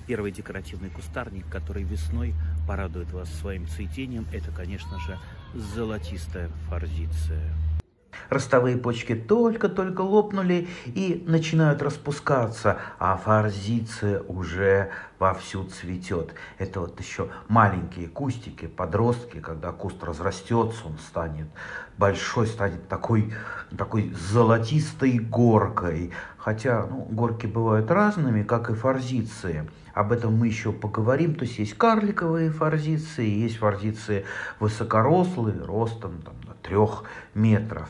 Первый декоративный кустарник, который весной порадует вас своим цветением, это, конечно же, золотистая форзиция. Ростовые почки только-только лопнули и начинают распускаться, а форзиция уже вовсю цветет. Это вот еще маленькие кустики, подростки, когда куст разрастется, он станет большой, станет такой золотистой горкой. Хотя горки бывают разными, как и форзиции. Об этом мы еще поговорим. То есть есть карликовые форзиции, есть форзиции высокорослые, ростом до 3 метров.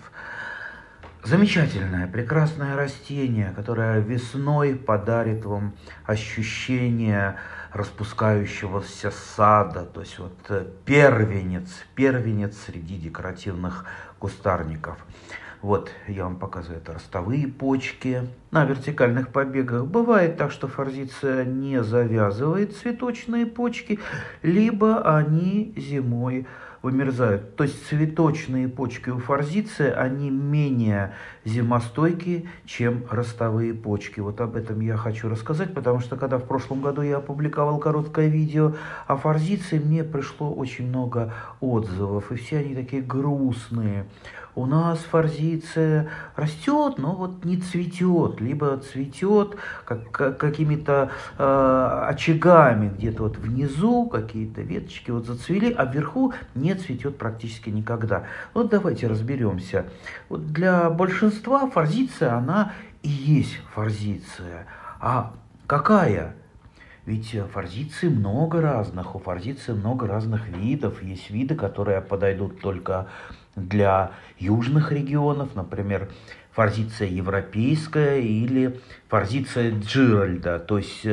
Замечательное, прекрасное растение, которое весной подарит вам ощущение распускающегося сада. То есть вот первенец среди декоративных кустарников. Вот я вам показываю, это ростовые почки. На вертикальных побегах бывает так, что форзиция не завязывает цветочные почки, либо они зимой вымерзают. То есть цветочные почки у форзиции, они менее зимостойкие, чем ростовые почки. Вот об этом я хочу рассказать, потому что когда в прошлом году я опубликовал короткое видео о форзиции, мне пришло очень много отзывов, и все они такие грустные. У нас форзиция растет, но вот не цветет, либо цветет какими-то очагами, где-то вот внизу какие-то веточки вот зацвели, а вверху не цветет практически никогда. Вот давайте разберемся. Вот для большинства форзиция, она и есть форзиция. А какая? Ведь форзиции много разных, у форзиции много разных видов. Есть виды, которые подойдут только для южных регионов, например, форзиция европейская или форзиция Джеральда. То есть,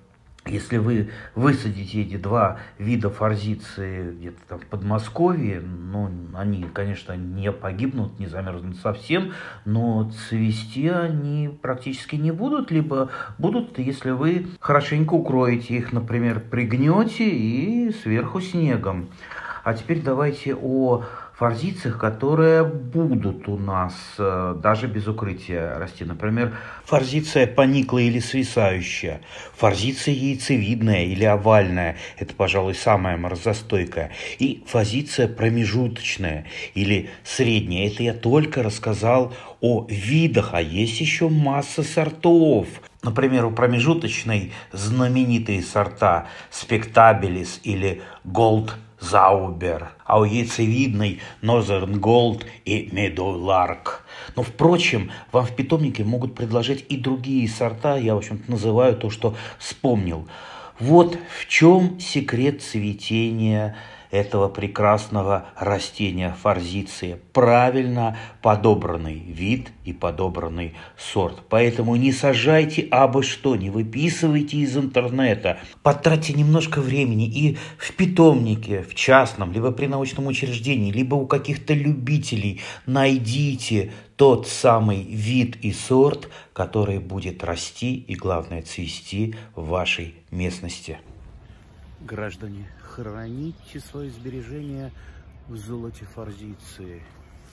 если вы высадите эти два вида форзиции где-то там в Подмосковье, они, конечно, не погибнут, не замерзнут совсем, но цвести они практически не будут, либо будут, если вы хорошенько укроете их, например, пригнете и сверху снегом. А теперь давайте о форзициях, которые будут у нас даже без укрытия расти. Например, форзиция пониклая или свисающая, форзиция яйцевидная или овальная, это, пожалуй, самая морозостойкая, и форзиция промежуточная или средняя. Это я только рассказал о видах, а есть еще масса сортов. Например, у промежуточной знаменитые сорта Spectabilis или Gold Zauber, а у яйцевидной Northern Gold и Meadowlark. Но, впрочем, вам в питомнике могут предложить и другие сорта, я, в общем-то, называю то, что вспомнил. Вот в чем секрет цветения этого прекрасного растения форзиции. Правильно подобранный вид и подобранный сорт. Поэтому не сажайте абы что, не выписывайте из интернета. Потратьте немножко времени и в питомнике, в частном, либо при научном учреждении, либо у каких-то любителей найдите тот самый вид и сорт, который будет расти и, главное, цвести в вашей местности. Граждане, храните свои сбережения в золоте форзиции.